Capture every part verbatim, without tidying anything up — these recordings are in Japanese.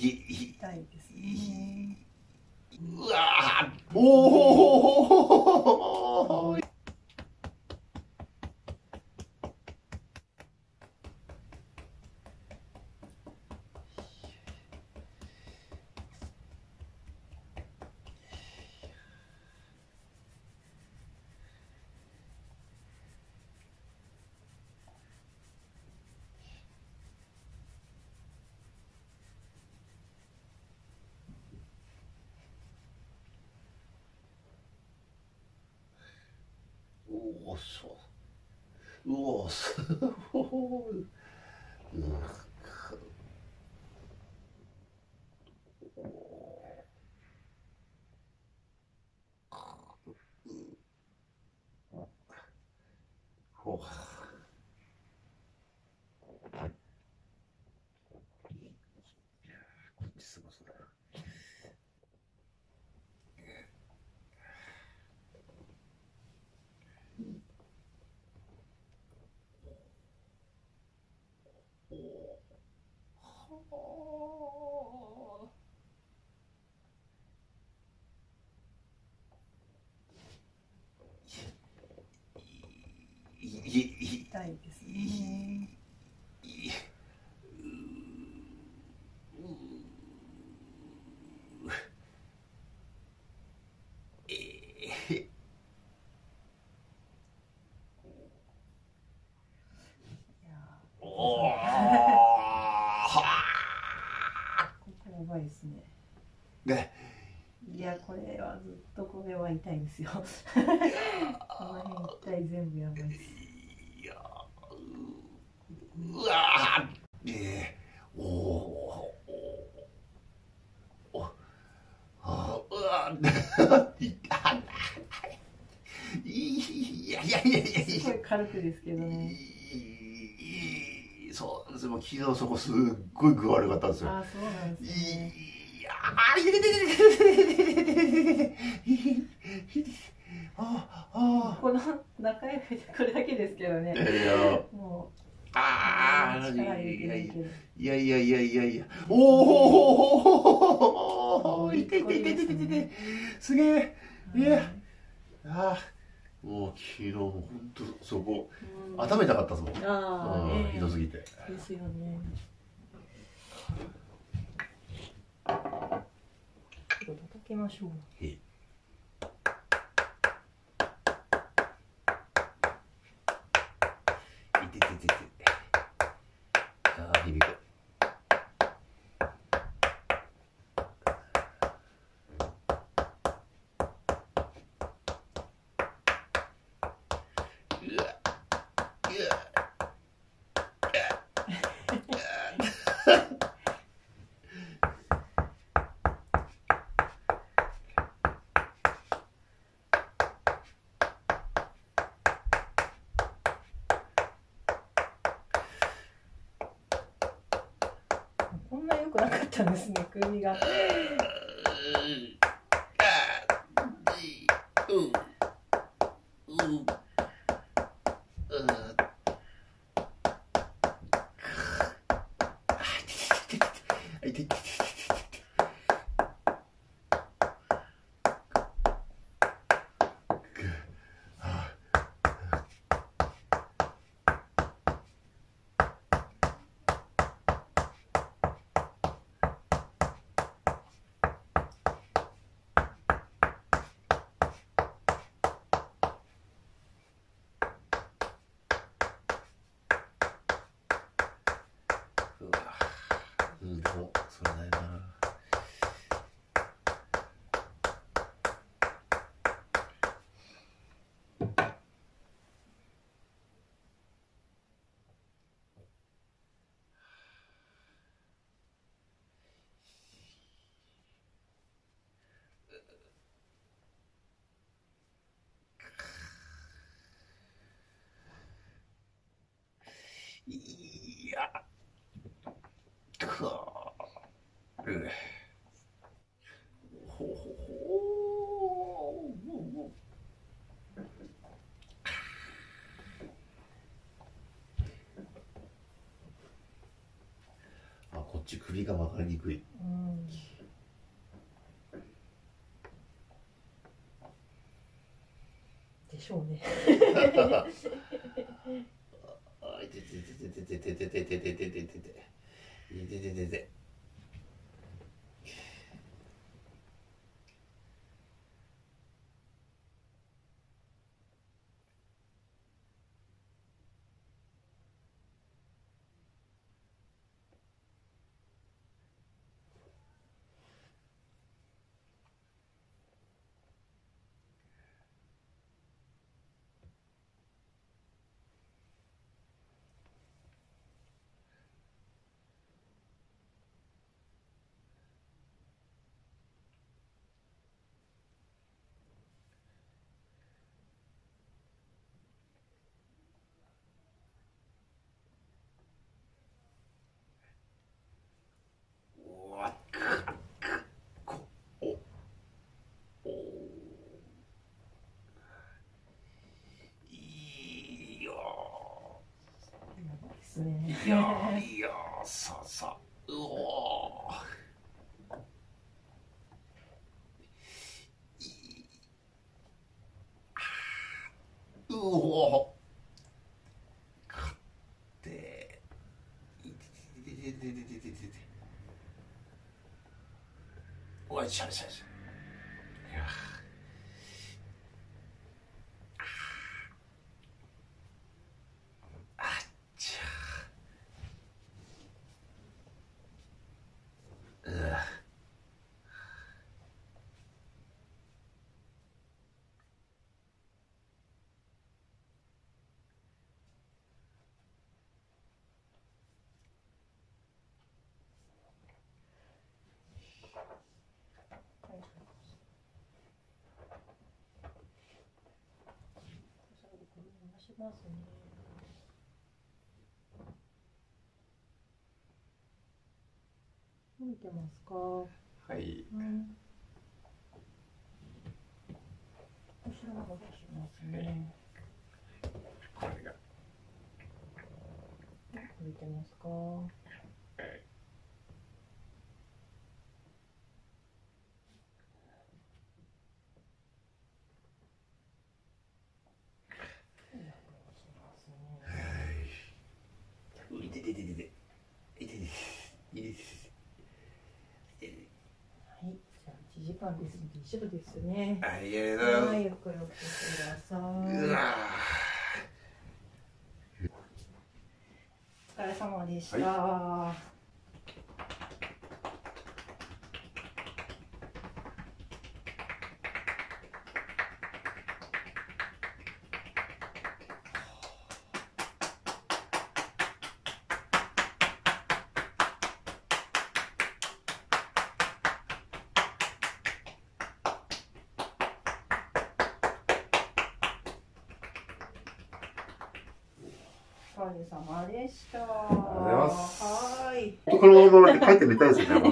痛いですね。 うわー、おお。うおそう、うおすごい。ほう。こっちすごそうだ。 痛いですね。 おお。 ここやばいですね。 ね。 いや、これはずっとこれは痛いですよ。この辺痛い、全部やばいです。 いや、うわー、えー、おお。お、あ、うわー、いやいやいやいやいや。 すごい軽くですけどね。 そうです。もう昨日そこすっごい具悪かったんですよ。 あ、そうなんですね。 いやー、いててててててててて。ああ。 この中指でこれだけですけどね。もう。 ああ。 力入れてるけど。 いやいやいやいやいや。おお。いてててててて。すげえ。いや。ああ。もう昨日も本当そこ温めたかったですもん。ああ、ひどすぎて。 ですよね。叩きましょう。 ええ。いてててて。ああ、響く。 こんな良くなかったんですね、首が。うん、でもそれないな。いや、かー、うほほほあ、こっち首が分かりにくい。 うん、でしょうね。 あいてててててててててててててててててて。いやいやささうおうお勝っていててててててててておいしゃしゃしゃいやますね。見てますか。 はい。うん、 後ろの方しますね。 これが。 見てますか。いちじかんですので一緒ですね。 ありがとうございます。 はい、よくよくしてください。うわお疲れ様でした。はいお疲れ様でした。ありがとうございます。はい。 このまま書いてみたいですね。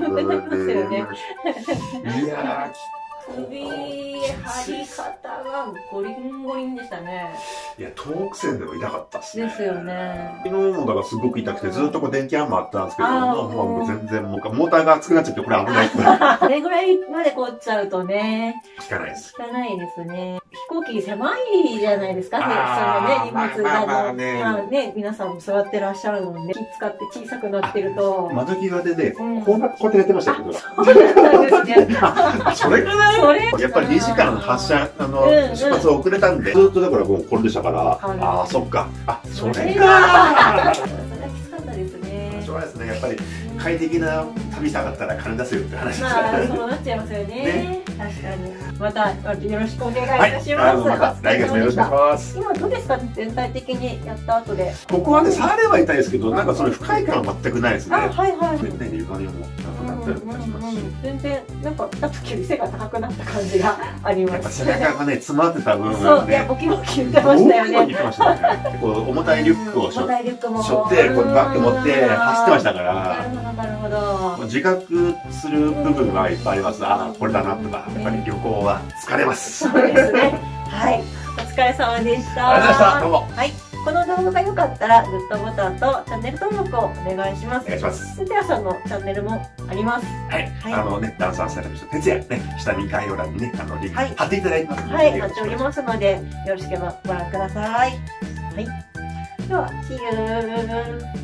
いやー、首張り方がゴリンゴリンでしたね。 いや、トーク線でも痛かったっすね。 ですよね。 昨日もだからすごく痛くて、ずっとこう電気ハンマーあったんですけど、もう全然もうモーターが熱くなっちゃって、これ危ない。 これぐらいまで凍っちゃうとね。 効かないです。 効かないですね。飛行機狭いじゃないですか、それね、荷物が。まあね、皆さんも座ってらっしゃるので、気使って小さくなってると。 窓際でね、こうやってやってましたよ、僕そうなんですね。 それかなやっぱりにじかん発車、あの、出発遅れたんで、ずっとだからもうこれでしたから、ああ、そっか。あ、それか。それはきつかったですね。しょうがないですね、やっぱり快適な旅したかったら金出せよって話ですから。 そうなっちゃいますよね。確かに。またよろしくお願いいたします。 また来月もよろしくお願いします。 今どうですか、全体的にやった後で。 ここはね、触れば痛いですけど、なんかそれ不快感は全くないですね。 はいはい。 ね、床にもなくなったりとかしますし。 全然なんか来た時より背が高くなった感じがあります。 背中がね、詰まってた部分そう、いや、ボキボキ言ってましたよね。 言ってましたね。結構重たいリュックをしょって、こうバッグ持って走ってましたから。 なるほど、なるほど。 自覚する部分はいっぱいあります。ああ、これだなとか、やっぱり旅行は疲れます。 そうですね。はい、お疲れ様でした。 ありがとうございました。どうも。 はい。 この動画が良かったら、グッドボタンとチャンネル登録をお願いします。 お願いします。 てやさんのチャンネルもあります。 はい。はい、あのね、ダンサースタイルの人、哲也ね、下に概要欄にね、あの、リンク貼っていただいてますので。 はい、貼っておりますので、よろしければご覧ください。はい。では、See you!